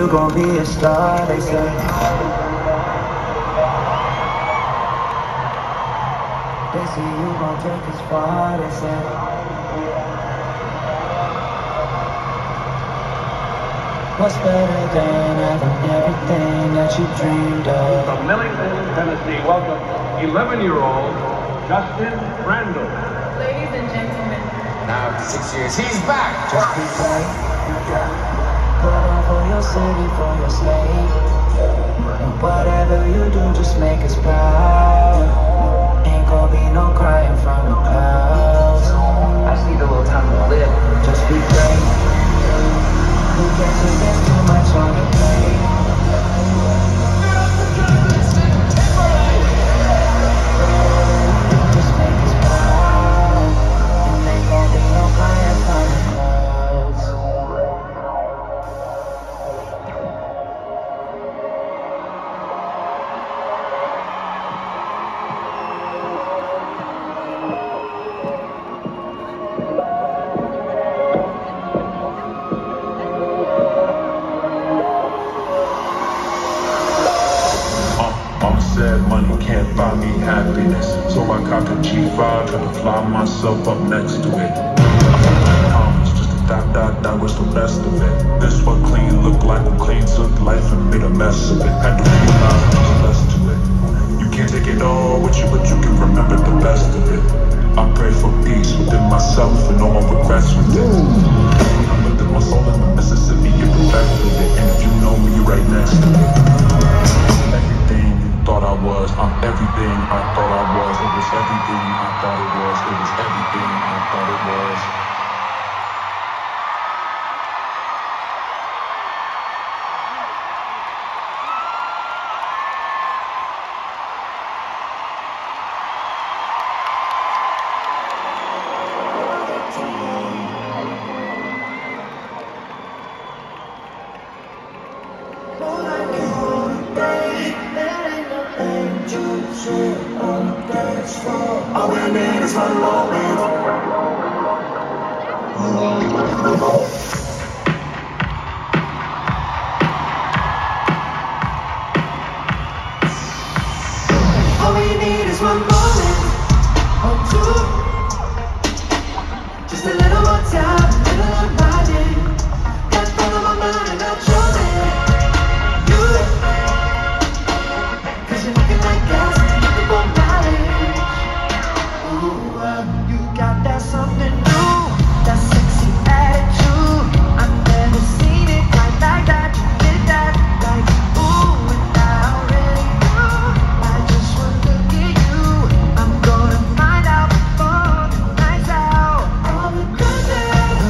you gon' be a star, they say. They say you gon' take us far, they say. What's better than having everything that you dreamed of? From Millington, Tennessee, welcome 11-year-old Justin Randall. Ladies and gentlemen. Now, after 6 years, he's back! Just be brave. Put on for your city, for your state. And whatever you do, just make us proud. Ain't gon' be no crying from the clouds. I just need a little time to live. Just be brave. Who cares if there's too much on your plate? Just make us proud. And ain't gon' be no crying from the clouds. Said money can't buy me happiness, so I copped a G5, trying to fly myself up next to it. It's just a dot, was the best of it. This what clean looked like when clean took life and made a mess of it. Had to realize there's less to it. You can't take it all with you, but you can remember the best of it. I pray for peace within myself and no more regrets with it. I looked at my soul in the Mississippi and perfected it, and if you know me, you're right next to it. Everything you thought I was, I'm everything I thought I was. It was everything I thought it was. It was everything I thought it was. All we need is one moment. All we need is one moment or two. Just a little more time, a little unwinding. Got all of my mind and I'm choosing you. 'Cause you're looking like gas, looking for mileage. Ooh, you got that something new, that sexy attitude. I've never seen it quite like that. You did that, like ooh, and I already knew. I just want to get you. I'm gonna find out before the night's out. All the good things.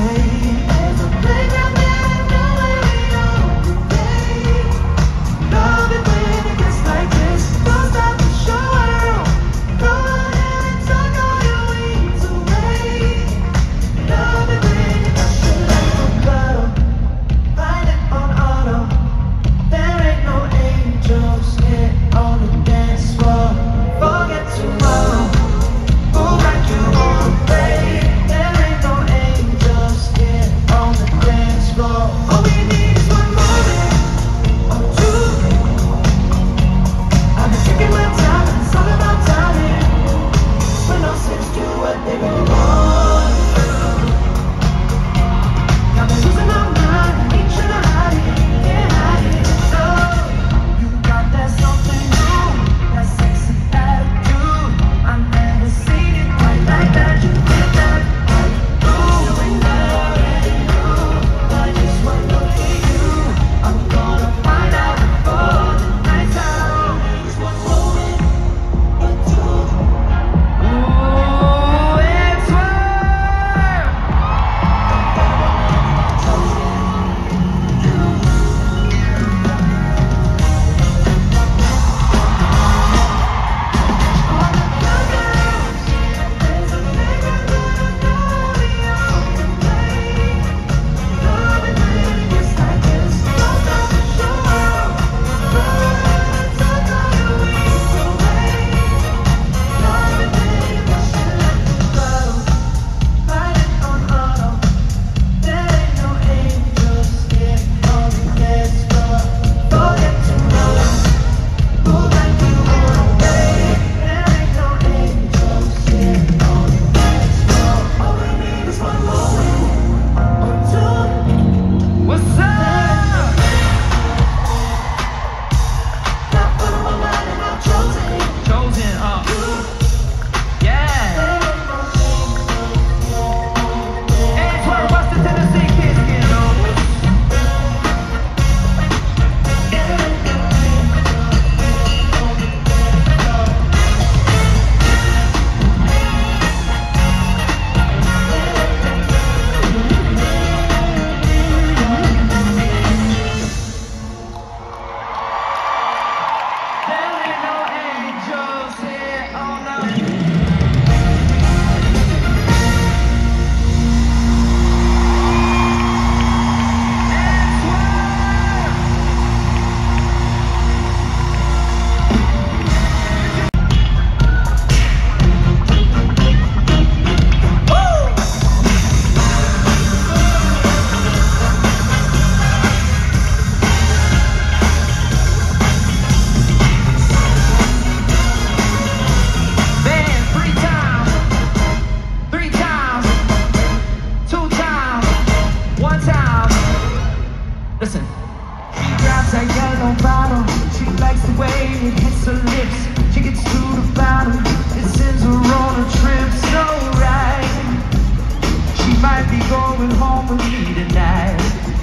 Listen. She grabs a yellow bottle. She likes the way it hits her lips. She gets to the bottom. It sends her on a trip so right. She might be going home with me tonight.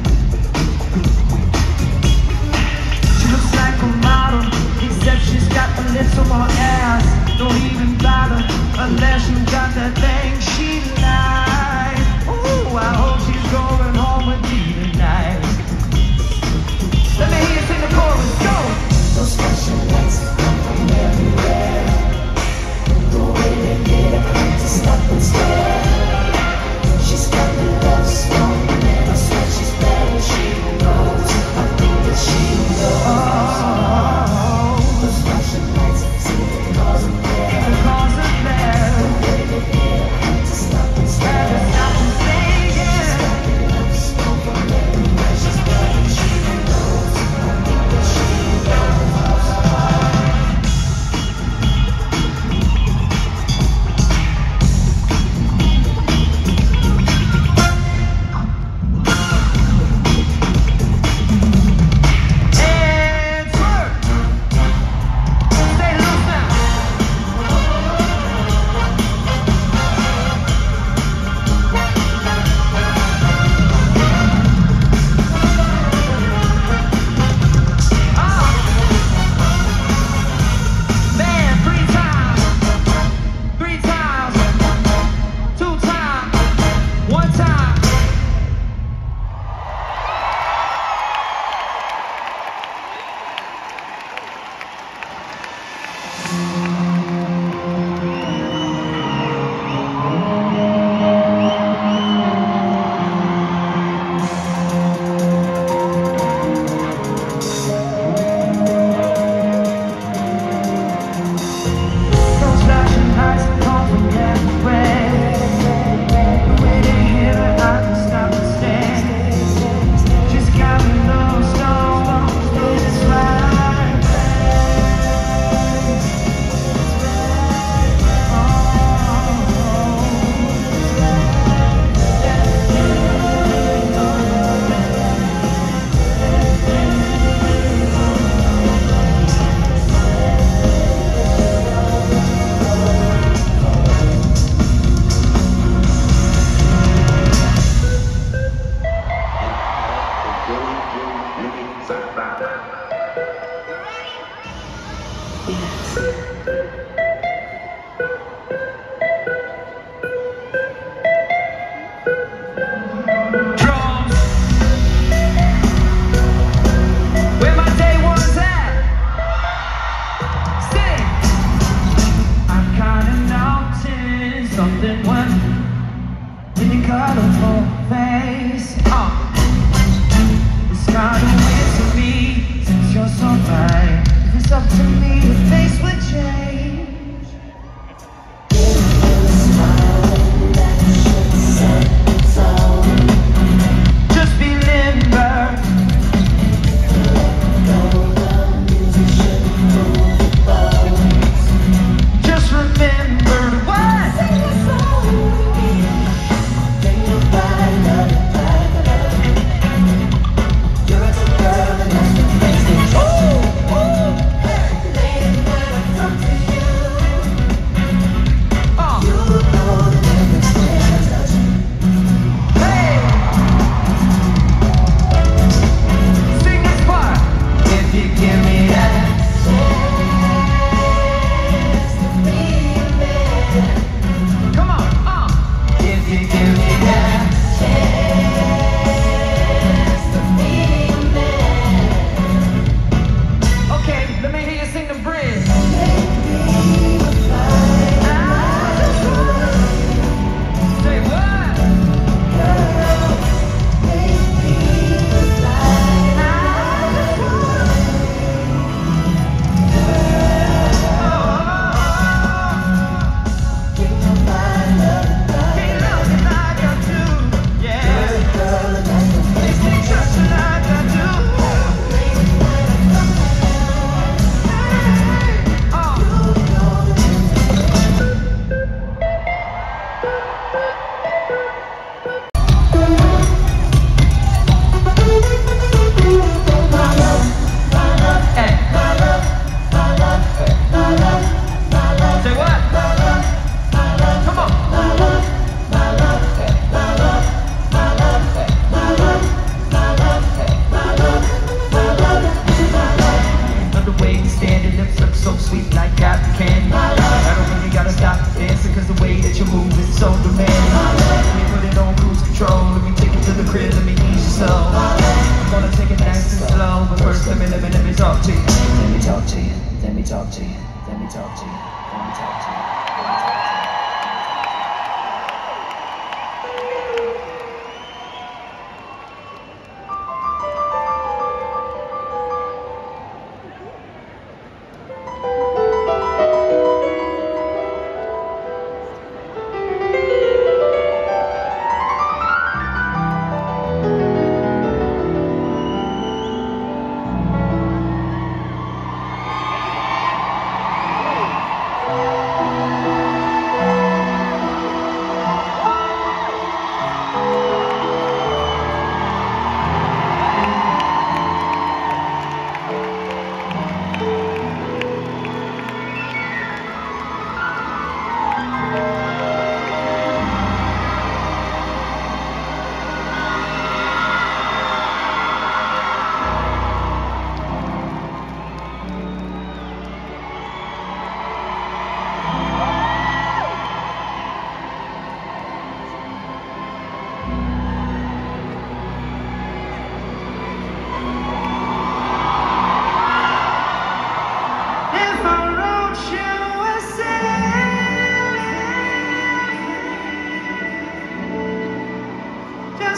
She looks like a model, except she's got a little more ass. Don't even bother unless you got that thing she likes. Ooh, I hope she's going home with me tonight. Let me hear you sing the chorus, go! Those flashing lights come from everywhere. The way they get her to stop and stare. She's got the love stone, and I swear she's better. She knows, I think that she knows. Those flashing lights seem to cause a flare. The way they get her to stop and stare. She's got the love stone from everywhere. She's better. She knows, I think that she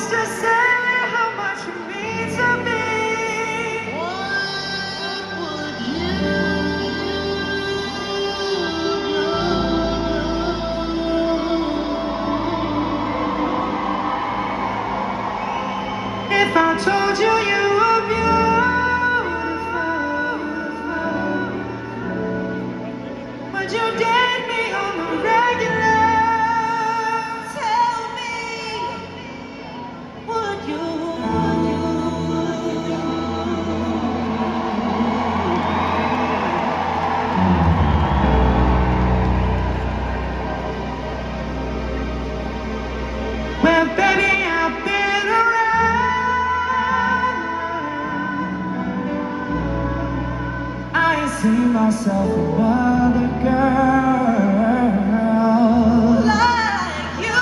just to say how much you mean to me. If I told you you were beautiful, would you date me on the regular? Tell me, would you? Well, baby, I've been around. I ain't seen myself another girl like you.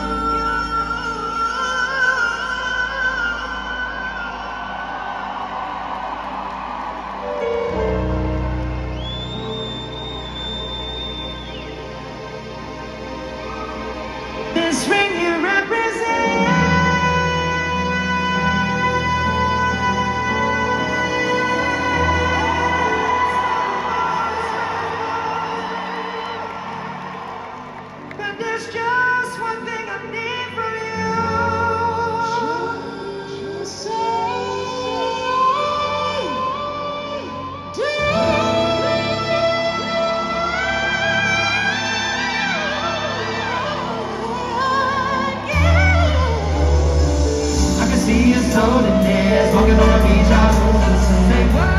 This ring you represent. But there's just one thing I need from you. Just say, do I can see you stolen there, smoking on the beach, I was say what?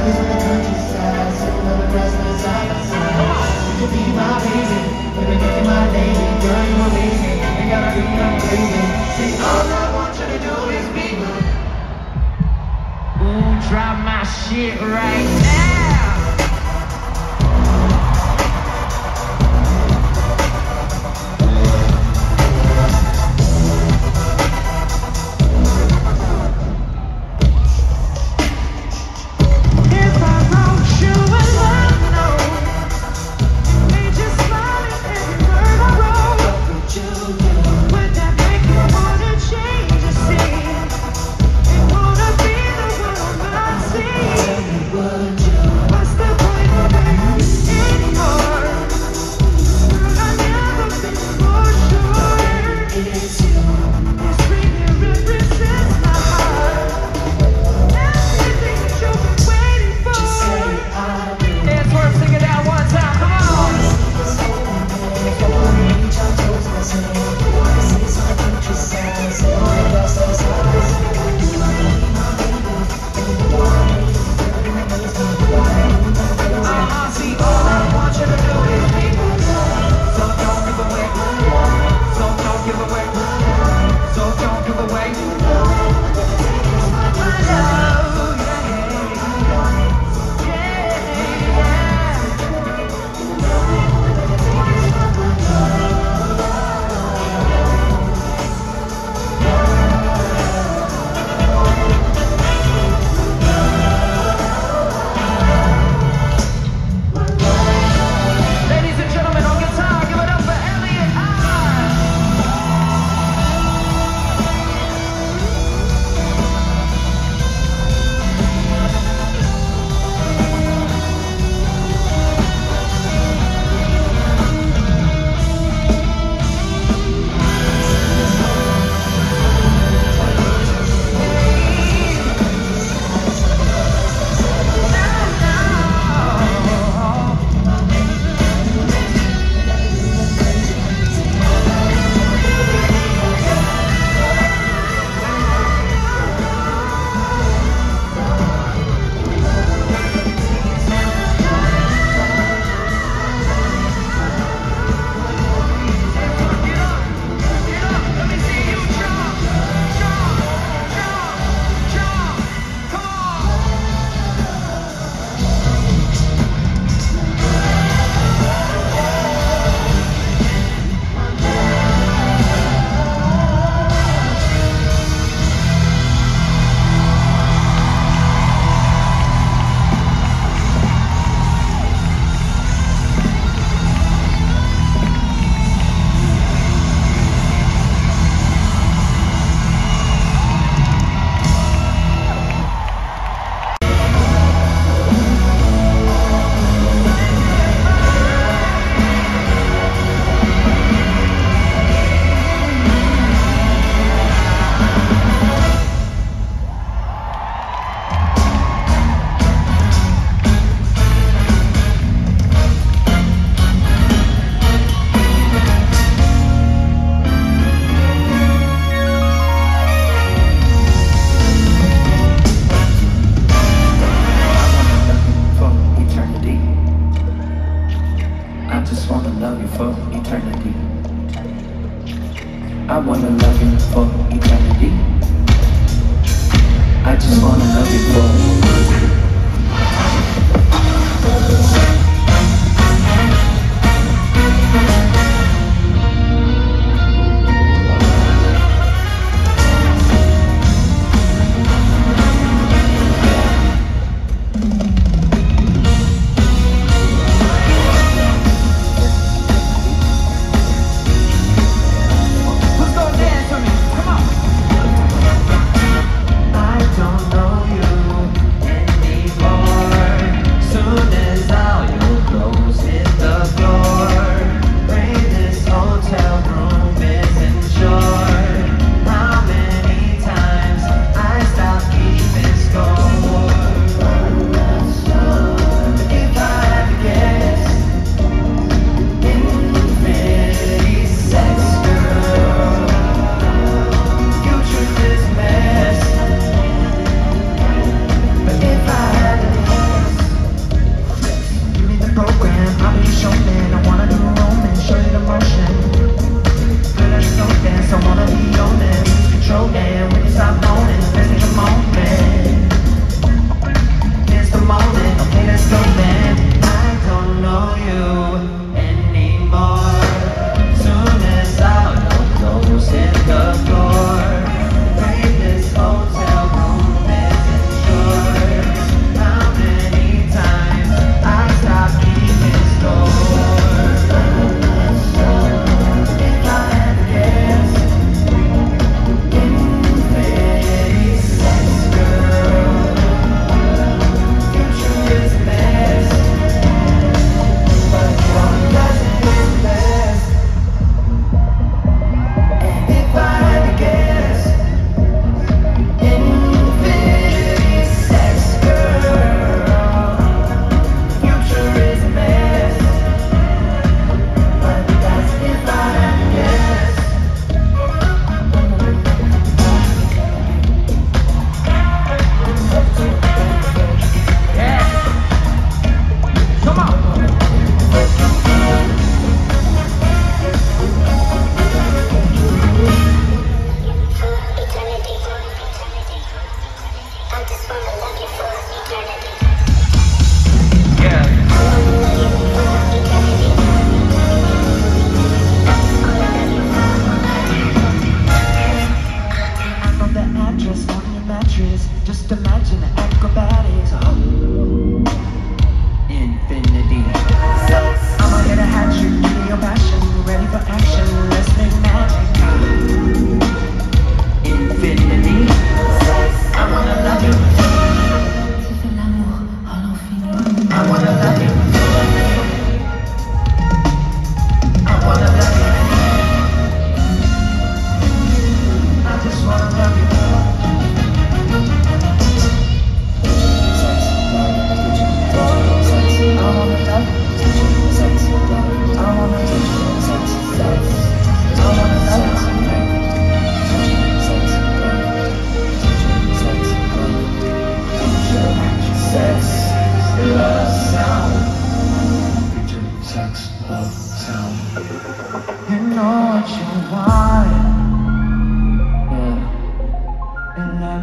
You could be my baby, baby, make it my lady, girl, you amazing, ain't gotta be crazy. See, all I want you to do is be good. Ooh, drop my shit right now. If I wrote you a love note, made you smile at every word I wrote, would that make you wanna change your scene? And wanna be the one on my scene?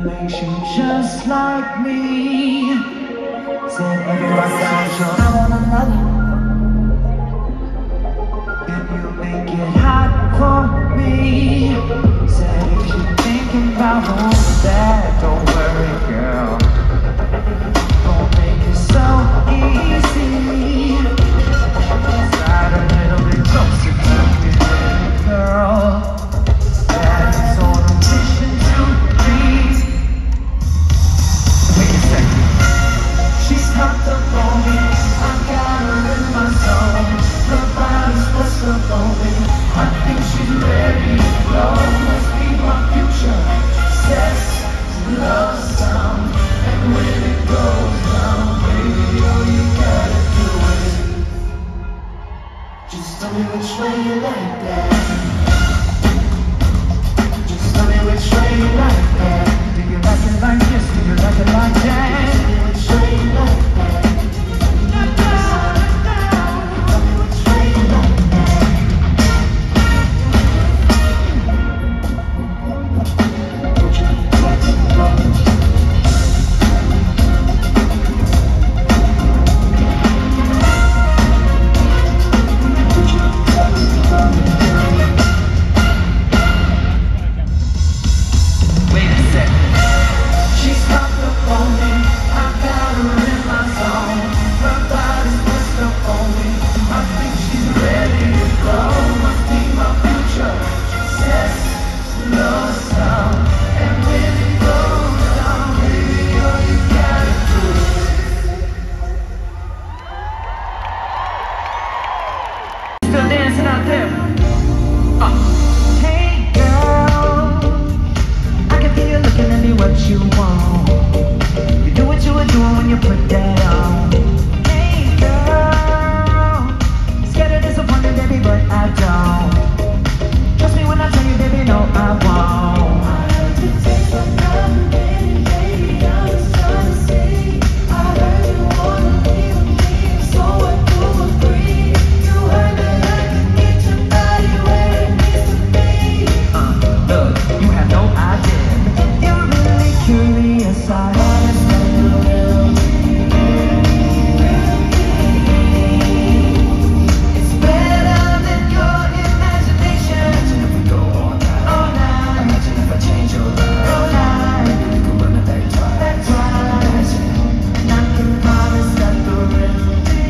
makes you just like me. Said everybody else, you're not one another. Can you make it hot for me? Said if you're thinking about home, that don't worry, girl. Don't make it so easy. Slide a little bit closer to me, baby girl. That is on a mission to please. Wait a second. She's hopped up on me. I got her in my zone. Her body's what's up on me. I think she's ready. Love must be my future. Sex, love sound. And when it goes down, baby, all you gotta do is just tell me which way you like that. Just tell me which way you like that. Do you like it like this? Do you like it like that? Just tell me which way you like that. Tell me which way you like that. Wait a second. She's hopped up on me. I got her in my zone. Her body's pushed up on me. I think she's ready to go. Must be my future. Sex, love sound. And when it goes down, baby, all you gotta do is still dancing out there. Hey girl, I can feel you looking at me what you want. You do what you were doing when you put that on. Hey girl, scared of disappointment, baby, but I don't. Trust me when I tell you, baby, no, I won't. I heard you taste like nothing, baby, I was trying to see. I heard you wanna leave with me, so I do agree. You heard that I can get your body where it needs to be. Look, you have no idea. You're really curious, I understand the real me. It's better than your imagination. Imagine if we go all night. Imagine if I change your life. Your life. We could run it back twice. Back twice. And I can promise that the real me.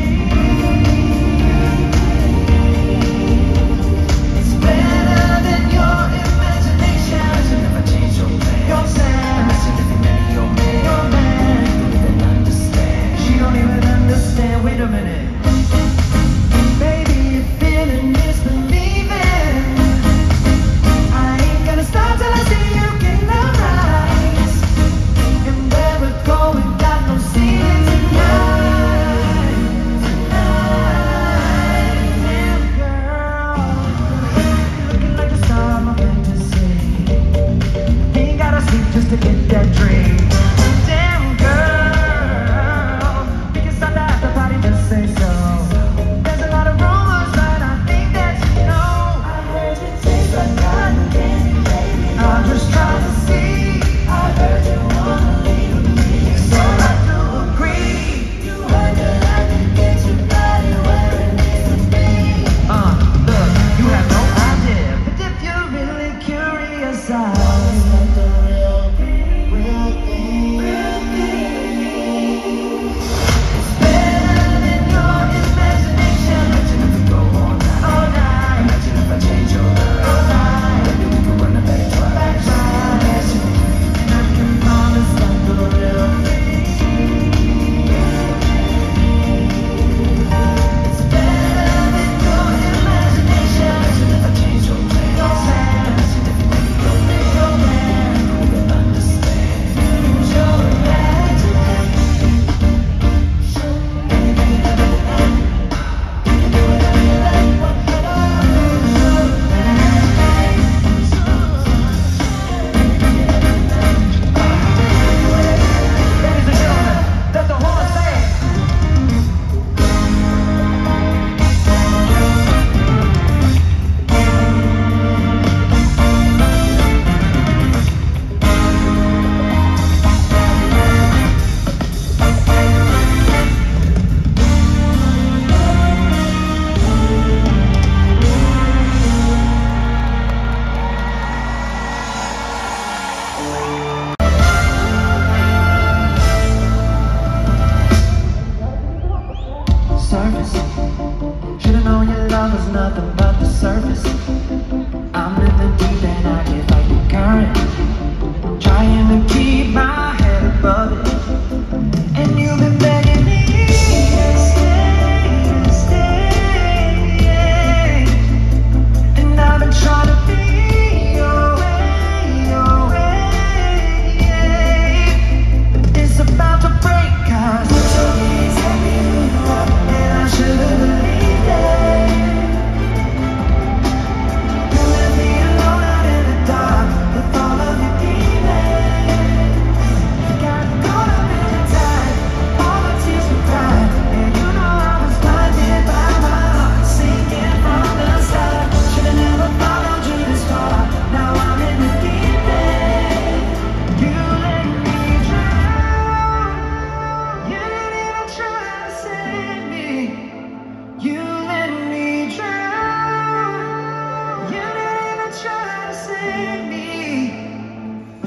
It's better than your imagination. Imagine if I change your plan. Your plan. Imagine if you marry your man. Your man. You don't even understand. She don't even understand. Wait a minute. Baby, if feeling is believing, I ain't gonna stop till I see you get the rise. And where we're going, got no ceiling tonight. Tonight, girl, looking like the star of my fantasy. Ain't gotta sleep just to get that dream. Damn, girl, we can start the after party, just say so. There's a lot of rumors, but I think that you know. I heard you taste like cotton candy, baby. I'm just trying to see. I heard you wanna leave with me, so I do agree. You heard that I can get your body where it needs to be. Look, you have no idea, but if you're really curious, I'll let the real thing, real thing.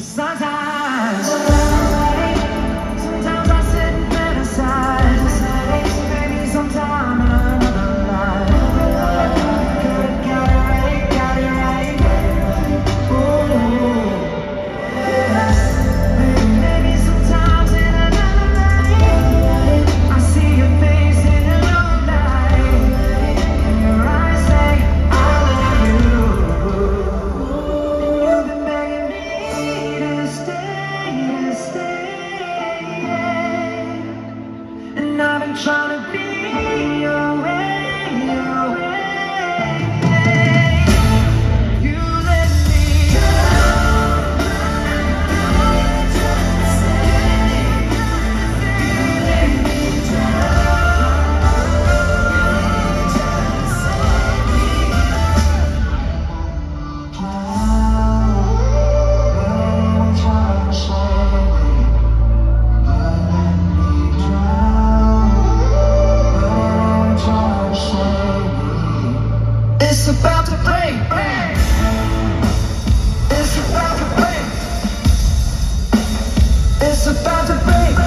Sometimes I sit and fantasize. Maybe sometime in another life, could've got it right. Ooh. Maybe sometimes in another life, I see your face in a new light. And your eyes say, I love you. And you've been begging me to stay. And I've been trying to be your way. You let me down. It's about to break. It's about to break. It's about to break.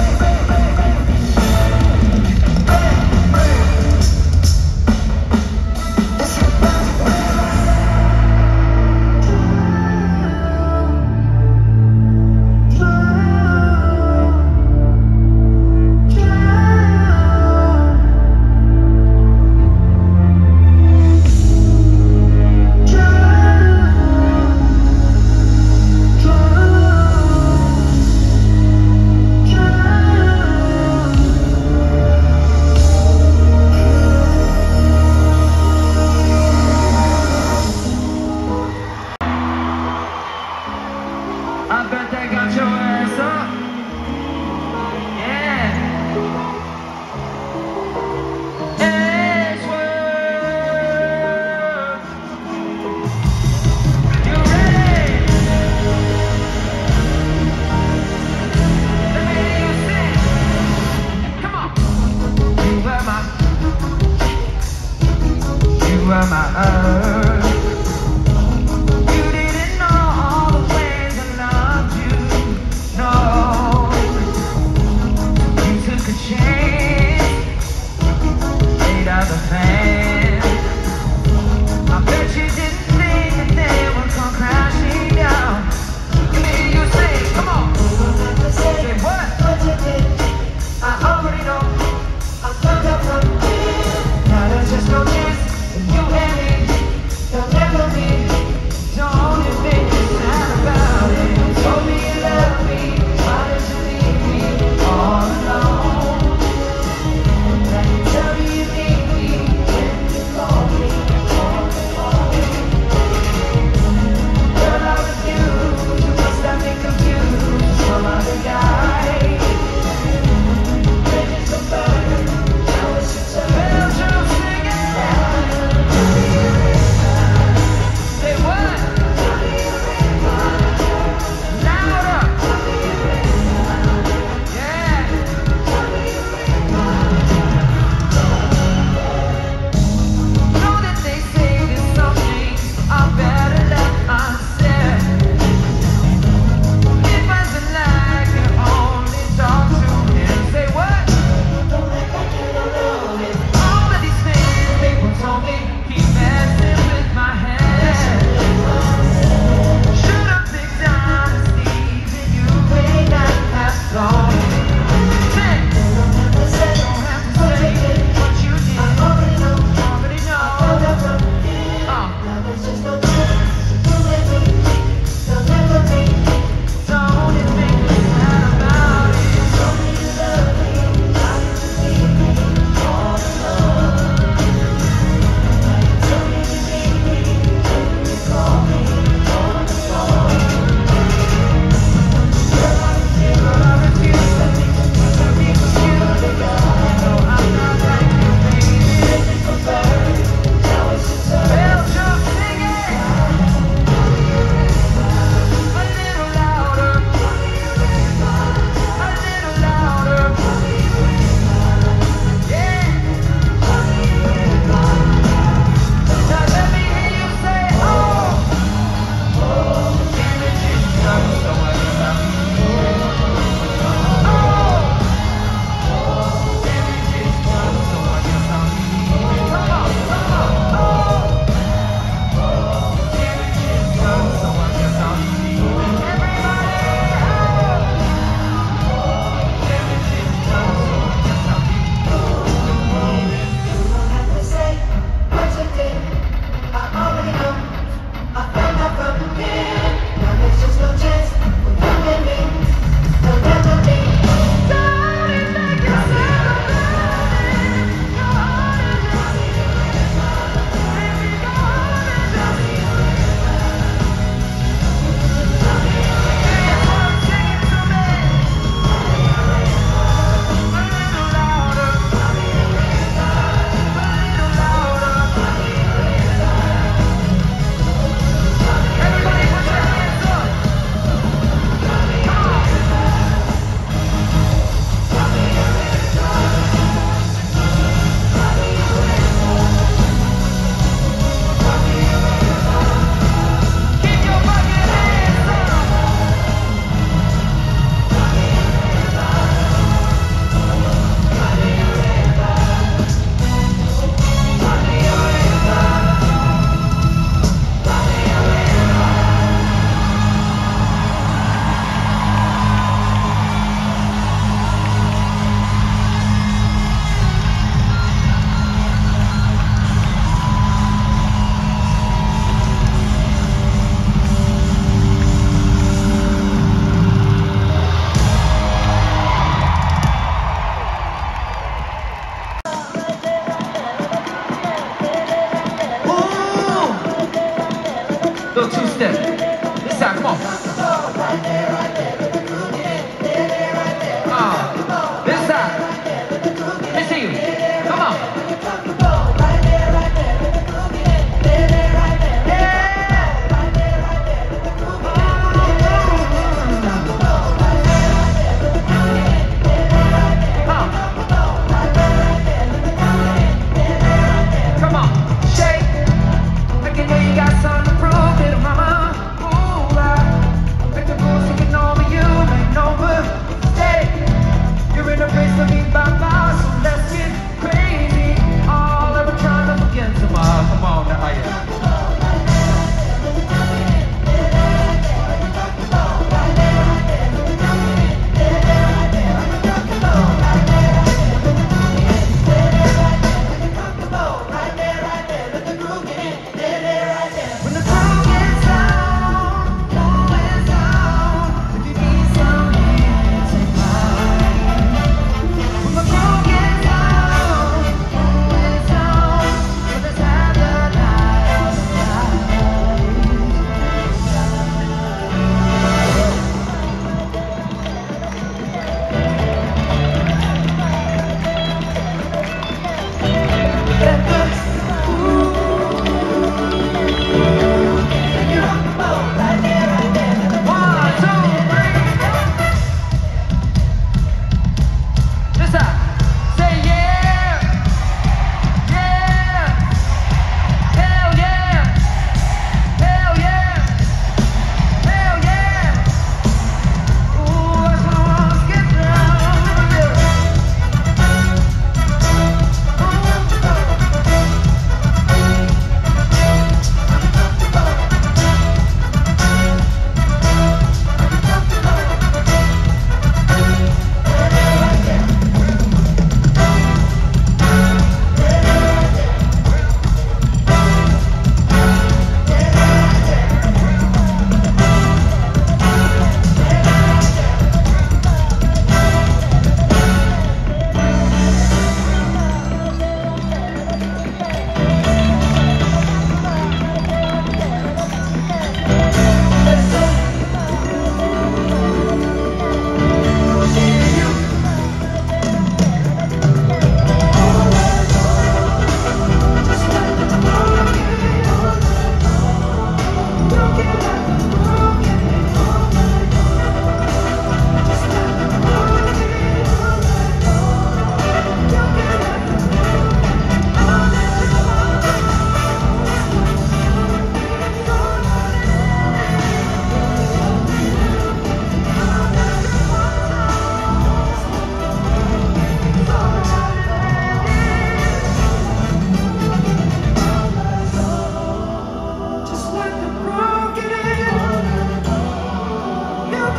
It's about to break. I bet they got your ass up. Yeah. Edgeworth. You ready? Let me hear you sing. Come on. You were my earth. You didn't know all the ways I loved you.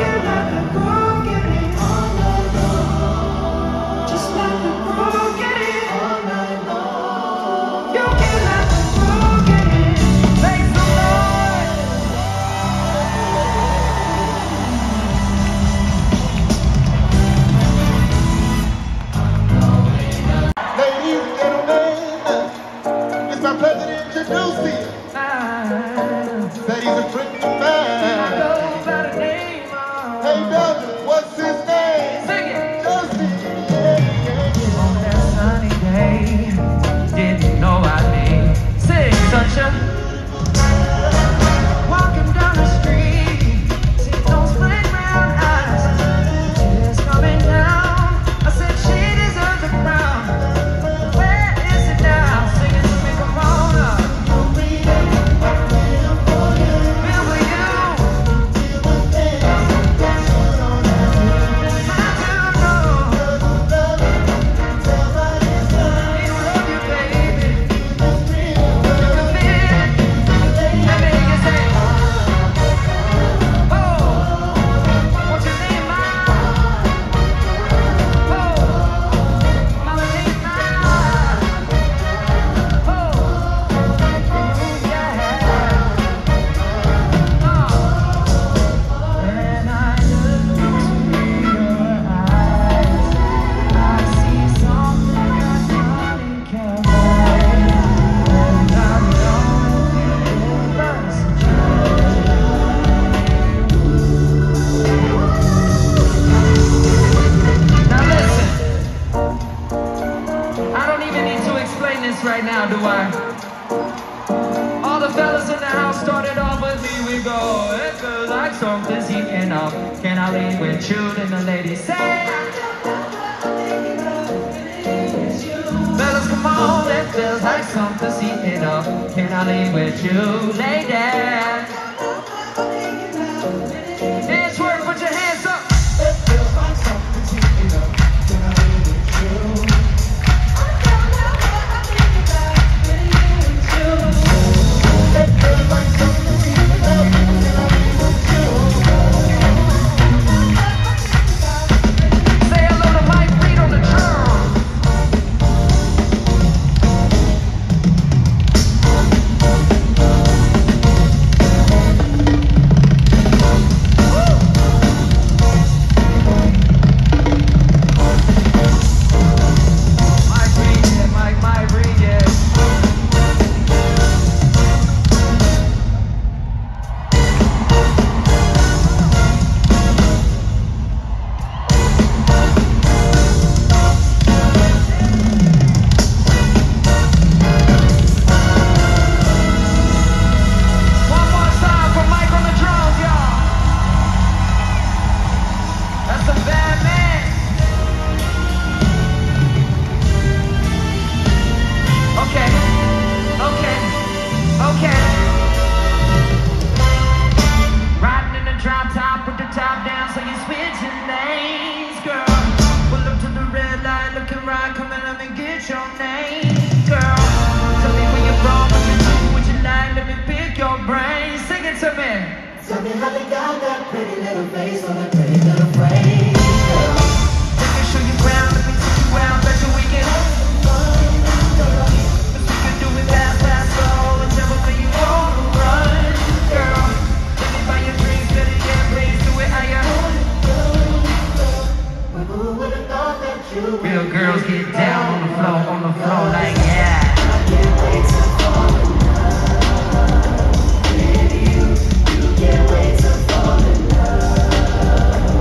can let the groove get it all night long. Just let the groove get it all night long. You can let the groove get it. Make some noise. Ladies and gentlemen, it's my pleasure to introduce to you that he's a friend of mine. Hey, Belgium, what's his name? Sing it. Justin. Yeah. On that sunny day, didn't know I'd be sing, sunshine. Walking down the street, see those flame brown eyes, tears coming down. I said she deserves the crown. Where is it now? Sing it to me, come on up. Feel for you. Right now, do I? All the fellas in the house started off with me. We go, it feels like something's heating up. Can I leave with you? Then the ladies say, fellas, come on, it feels like something's heating up. Can I leave with you, lady? Dance work, put your hands up. It feels like something's heating up. Can I leave with you? Say hello to Mike Reed on the drum. Tell me how they got that pretty little face on that pretty little phrase, girl. Let me show you round, let me take you out, bet you we can have some fun, girl. 'Cause we can do it fast, fast, slow, and never let you on the run, girl. Let me buy your drinks, better yeah, please do it how you want it, girl. But who would've thought that you Real girls get down on the floor like yeah. I can't wait to fall in love with you. You can't wait to fall in love.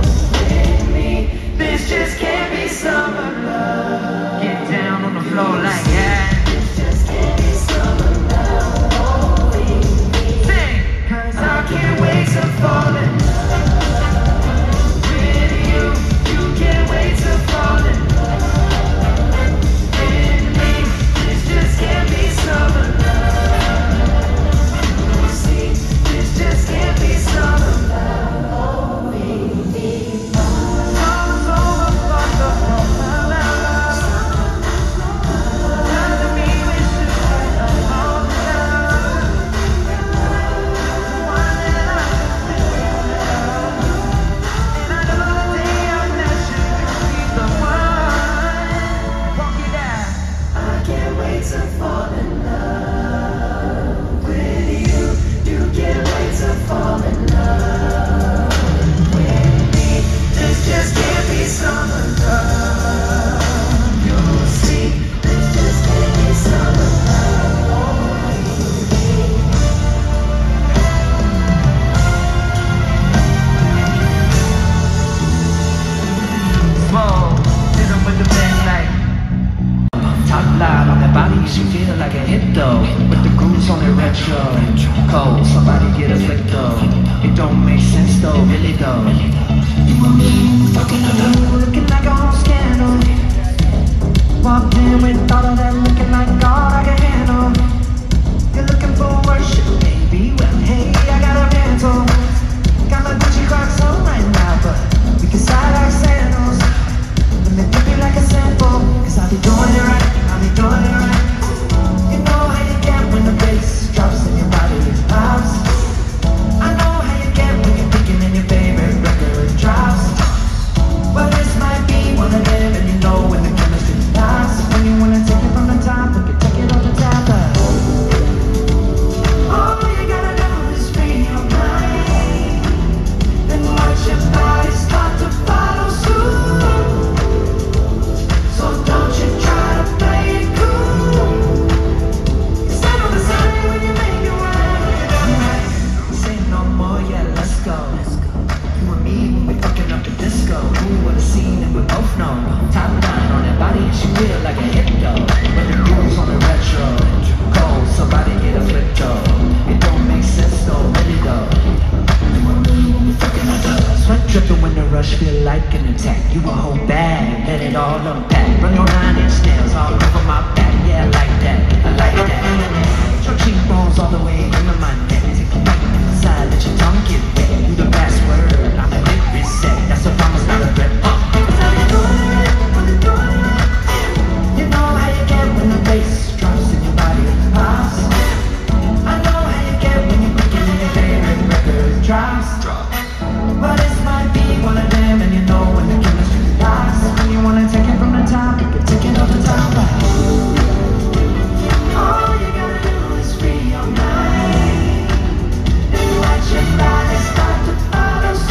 no. Top down on that body and she feel like a hip dog. But the girls on the retro, cold, somebody get a flip though. It don't make sense though, really though. Sweat dripping when the rush feel like an attack. You a whole bag, let it all unpack. Run your 9-inch nails all over my back. Yeah, I like that, I like that. Your cheekbones all the way into my neck. Take a bite inside, let your tongue get wet. You the password, I'm the lip reset. That's a promise, not a threat. You know how you get when the bass drops in your body pops. I know how you get when you're quick and your favorite record drops. But this might be one of them, and you know when the chemistry lies. When you wanna take it from the top, you can take it off the top. All you gotta do is free your mind and watch your body start to follow.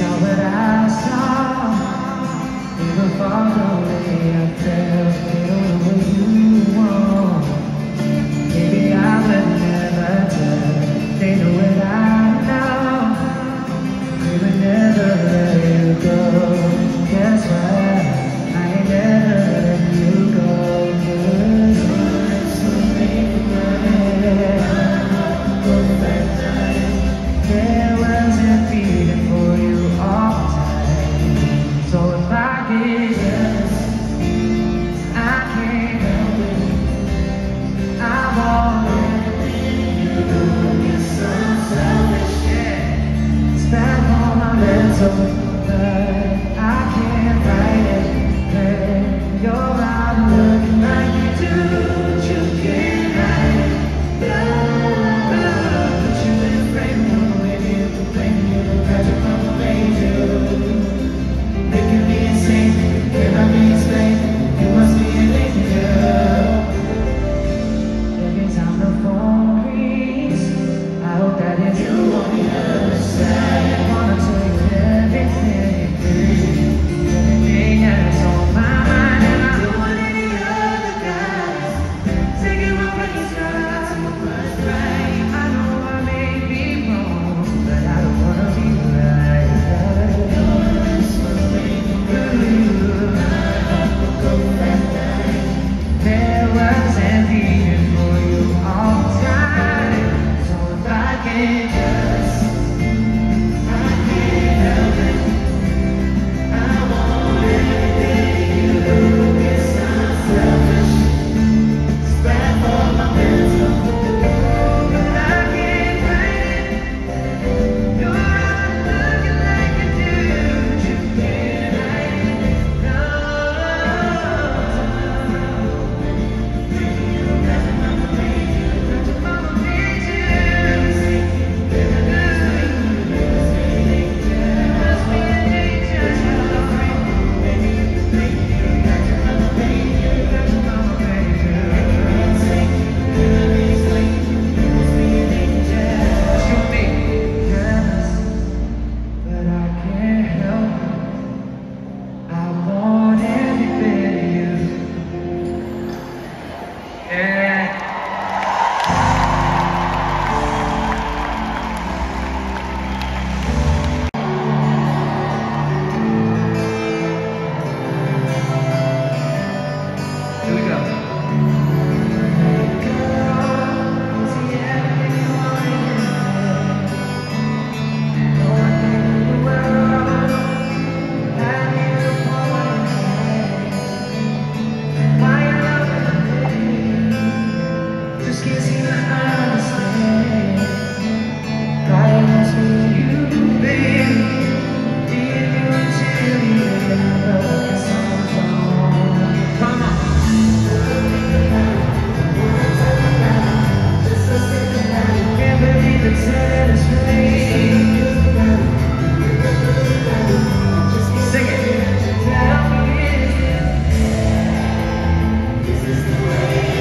saw what I saw. You were far away, I felt it over you want. Maybe I would never tell. They know what I know. We would never let you go. Guess what? I ain't never let you go. 'Cause you're so there wasn't feeling for you all the time. So if I get jealous, I can't help it. I won't let you get so selfish. Yeah. It's back on my mental, but I can't fight it. Hey, you're out looking like you do, but you can't hide it. Put you in a frame, making me insane, cannot be explained. You must be an angel. Every time the phone rings, I hope that it's you on the other side. I wanna tell you everything that's on my mind, and I don't want any other guys taking my place right. I know I may be wrong, but I don't wanna be right. There wasn't feeling for you all the time. So if I can't just, I can't help it. I want everything you do. It's not selfish. It's bad for my mental. But I can't fight it. You're out looking like you do, but you can't hide it. No. But I can't help it. I want every bit of you. Yeah. Here we go. Just can't seem to understand why it must be you, baby. Leave you until the end, but something's wrong. Come on. Can't believe it's this way. Sing it. Tell me, is this the way?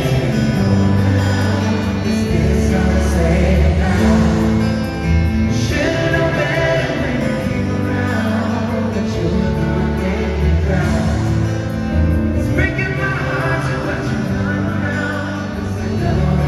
It's gonna say it now. Should've known better when you came around, that you were gonna make me cry. It's breaking my heart to watch you run around, 'cause I know